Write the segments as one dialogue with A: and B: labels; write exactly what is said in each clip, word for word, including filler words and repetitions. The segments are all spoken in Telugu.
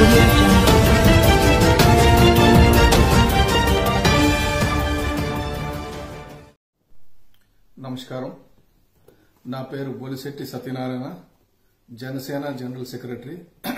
A: audio jungle.
B: నమస్కారం. నా పేరు బోలిశెట్టి సత్యనారాయణ, జనసేన జనరల్ సెక్రటరీ.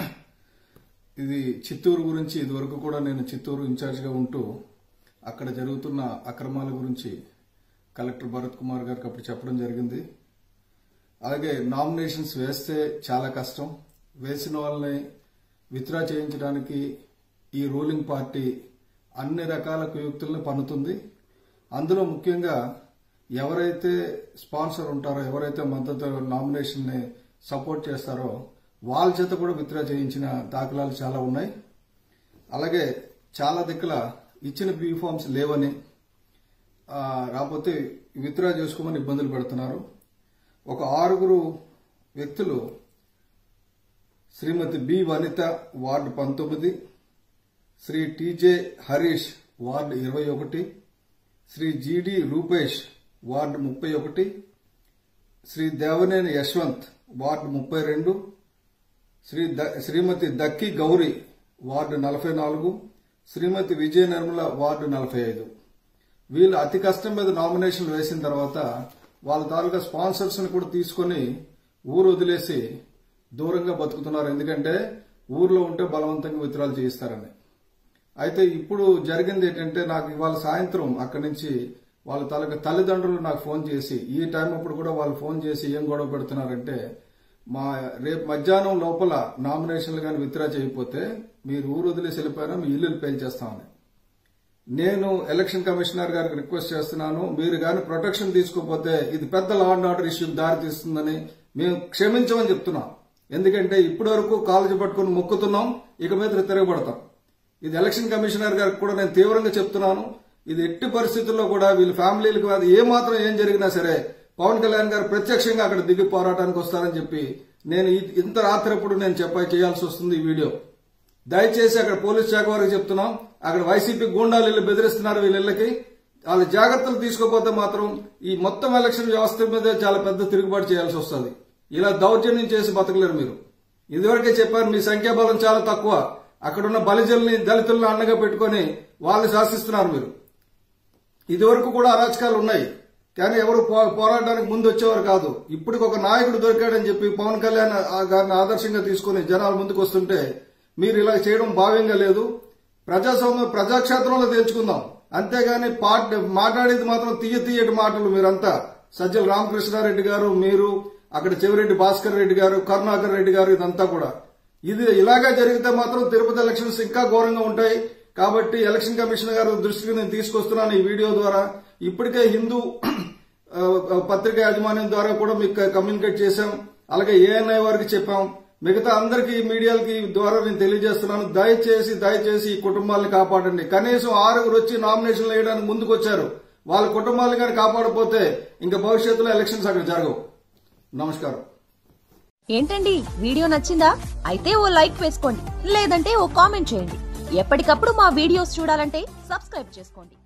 B: ఇది చిత్తూరు గురించి ఇదివరకు కూడా నేను చిత్తూరు ఇన్ఛార్జిగా ఉంటూ అక్కడ జరుగుతున్న అక్రమాల గురించి కలెక్టర్ భరత్ కుమార్ గారికి అప్పుడు చెప్పడం జరిగింది. అలాగే నామినేషన్స్ వేస్తే చాలా కష్టం, వేసిన వాళ్ళని విత్డ్రా చేయించడానికి ఈ రూలింగ్ పార్టీ అన్ని రకాల కుయుక్తులను పన్నుతుంది. అందులో ముఖ్యంగా ఎవరైతే స్పాన్సర్ ఉంటారో, ఎవరైతే మద్దతు నామినేషన్ ని సపోర్ట్ చేస్తారో వాళ్ళ చేత కూడా విత్డ్రా చేయించిన దాఖలాలు చాలా ఉన్నాయి. అలాగే చాలా దిక్కుల ఇచ్చిన బీ ఫామ్స్ లేవని, రాకపోతే విత్డ్రా చేసుకోమని ఇబ్బందులు పెడుతున్నారు. ఒక ఆరుగురు వ్యక్తులు శ్రీమతి బి వనిత వార్డు పంతొమ్మిది, శ్రీ టీజే హరీష్ వార్డు ఇరవై ఒకటి, శ్రీ జీడి రూపేష్ వార్డు ముప్పై ఒకటి, శ్రీ దేవనేని యశ్వంత్ వార్డు ముప్పై రెండు, శ్రీ శ్రీమతి దక్కి గౌరీ వార్డు నలభై నాలుగు, శ్రీమతి విజయ నిర్మల వార్డు నలభై ఐదు. వీళ్ళు అతి కష్టం మీద నామినేషన్లు వేసిన తర్వాత వాళ్ళ తాలూకా స్పాన్సర్స్ ని కూడా తీసుకుని ఊరు వదిలేసి దూరంగా బతుకుతున్నారు. ఎందుకంటే ఊర్లో ఉంటే బలవంతంగా విత్డ్రాలు చేయిస్తారని. అయితే ఇప్పుడు జరిగింది ఏంటంటే, నాకు ఇవాళ సాయంత్రం అక్కడి నుంచి వాళ్ళ తాలూకా తల్లిదండ్రులు నాకు ఫోన్ చేసి, ఈ టైం అప్పుడు కూడా వాళ్ళు ఫోన్ చేసి ఏం గొడవ పెడుతున్నారంటే, మా రేపు మధ్యాహ్నం లోపల నామినేషన్లు కానీ విత్డ్రా చేయకపోతే మీరు ఊరు వదిలేసి వెళ్ళిపోయినా మీ ఇల్లులు పేల్చేస్తామని. నేను ఎలక్షన్ కమిషనర్ గారికి రిక్వెస్ట్ చేస్తున్నాను, మీరు కానీ ప్రొటెక్షన్ తీసుకోకపోతే ఇది పెద్ద లా అండ్ ఆర్డర్ ఇష్యూకి దారి తీస్తుందని మేము క్షమించమని చెప్తున్నాం. ఎందుకంటే ఇప్పటి వరకు కాలేజీ పట్టుకుని మొక్కుతున్నాం, ఇక మీద తిరగబడతాం. ఇది ఎలక్షన్ కమిషనర్ గారికి కూడా నేను తీవ్రంగా చెప్తున్నాను. ఇది ఎట్టి పరిస్థితుల్లో కూడా వీళ్ళ ఫ్యామిలీలకు అది ఏ మాత్రం ఏం జరిగినా సరే పవన్ కళ్యాణ్ గారు ప్రత్యక్షంగా అక్కడ దిగి పోరాటానికి వస్తారని చెప్పి నేను ఇంత రాత్రిప్పుడు నేను చెప్పాలి చేయాల్సి వస్తుంది ఈ వీడియో. దయచేసి అక్కడ పోలీస్ శాఖ వారికి చెప్తున్నాం, అక్కడ వైసీపీ గూండాలు ఇల్లు బెదిరిస్తున్నారు వీళ్ళ ఇళ్లకి. వాళ్ళ జాగ్రత్తలు తీసుకోకపోతే మాత్రం ఈ మొత్తం ఎలక్షన్ వ్యవస్థ మీద చాలా పెద్ద తిరుగుబాటు చేయాల్సి వస్తుంది. ఇలా దౌర్జన్యం చేసి బతకలేరు మీరు. ఇదివరకే చెప్పారు, మీ సంఖ్యాబలం చాలా తక్కువ. అక్కడున్న బలిజల్ని దళితులను అండగా పెట్టుకుని వాళ్ళని శాసిస్తున్నారు మీరు. ఇదివరకు కూడా అరాచకాలు ఉన్నాయి, కానీ ఎవరు పోరాటానికి ముందు వచ్చేవారు కాదు. ఇప్పటికి ఒక నాయకుడు దొరికాడని చెప్పి పవన్ కళ్యాణ్ గారిని ఆదర్శంగా తీసుకుని జనాలు ముందుకు వస్తుంటే మీరు ఇలా చేయడం భావ్యంగా లేదు. ప్రజాస్వామ్య ప్రజాక్షేత్రంలో తేల్చుకుందాం, అంతేగాని మాట్లాడేది మాత్రం తీయ తీయటి మాటలు. మీరంతా సజ్జల రామకృష్ణారెడ్డి గారు, మీరు అక్కడ చెవిరెడ్డి భాస్కర్ రెడ్డి గారు, కరుణాకర్ రెడ్డి గారు, ఇదంతా కూడా ఇది ఇలాగా జరిగితే మాత్రం తిరుపతి ఎలక్షన్స్ ఇంకా ఘోరంగా ఉంటాయి. కాబట్టి ఎలక్షన్ కమిషన్ గారు దృష్టికి నేను తీసుకొస్తున్నాను ఈ వీడియో ద్వారా. ఇప్పటికే హిందూ పత్రిక యాజమాన్యం ద్వారా కూడా మీకు కమ్యూనికేట్ చేశాం, అలాగే ఏఎన్ఐ వారికి చెప్పాం, మిగతా అందరికీ మీడియాలకి ద్వారా నేను తెలియజేస్తున్నాను. దయచేసి దయచేసి ఈ కుటుంబాలను కాపాడండి. కనీసం ఆరుగురు వచ్చి నామినేషన్లు వేయడానికి ముందుకు వచ్చారు. వాళ్ళ కుటుంబాలను కానీ కాపాడకపోతే ఇంకా భవిష్యత్తులో ఎలక్షన్స్ అక్కడ జరగవు. నమస్కారం.
C: ఏంటండి, వీడియో నచ్చిందా? అయితే ఓ లైక్ వేసుకోండి, లేదంటే ఓ కామెంట్ చేయండి. ఎప్పటికప్పుడు మా వీడియోస్ చూడాలంటే సబ్స్క్రైబ్ చేసుకోండి.